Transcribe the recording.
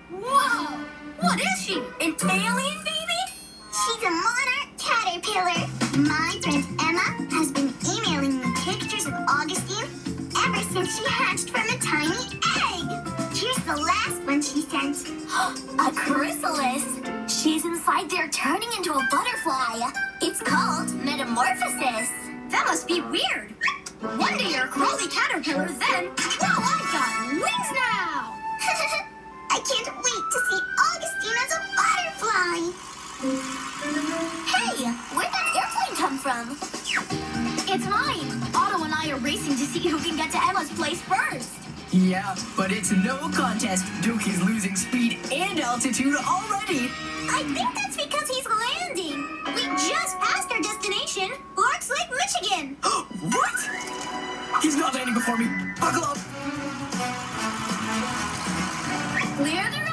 Whoa! What is she? An alien baby? She's a monarch caterpillar. My friend Emma has been emailing me pictures of Augustine ever since she hatched from a tiny egg. Here's the last one she sent. A chrysalis. She's inside there turning into a butterfly. It's called metamorphosis. That must be weird. One day you're a crawly caterpillar, then, well, I've got wings now. I can't wait to see Augustine as a butterfly. Hey, where'd that airplane come from? It's mine. Otto and I are racing to see who can get to Emma's place first. Yeah, but it's no contest. Duke is losing speed and altitude already. I think that's because he's landing. We just passed our destination, Larks Lake, Michigan. What? He's not landing before me. Buckle up. Clear the